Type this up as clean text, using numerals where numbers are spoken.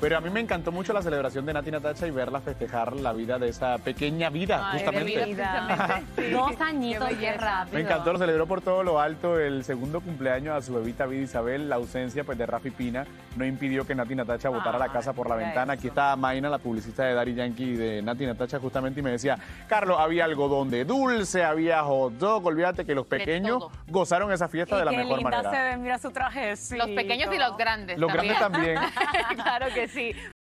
Pero a mí me encantó mucho la celebración de Nati Natasha y verla festejar la vida de esa pequeña vida, Ay, justamente. de vida. Sí. 2 añitos, qué rápido. Me encantó, lo celebró por todo lo alto el segundo cumpleaños a su bebita vida Isabel. La ausencia pues, de Rafi Pina no impidió que Nati Natasha botara la casa por la ventana. Aquí está Mayna, la publicista de Daddy Yankee y de Nati Natasha, justamente, y me decía, Carlos, había algodón de dulce, había hot dog, olvídate que los pequeños gozaron esa fiesta de la mejor manera. Se ve, mira su traje. Los pequeños y los grandes. Los grandes también. Claro que sí.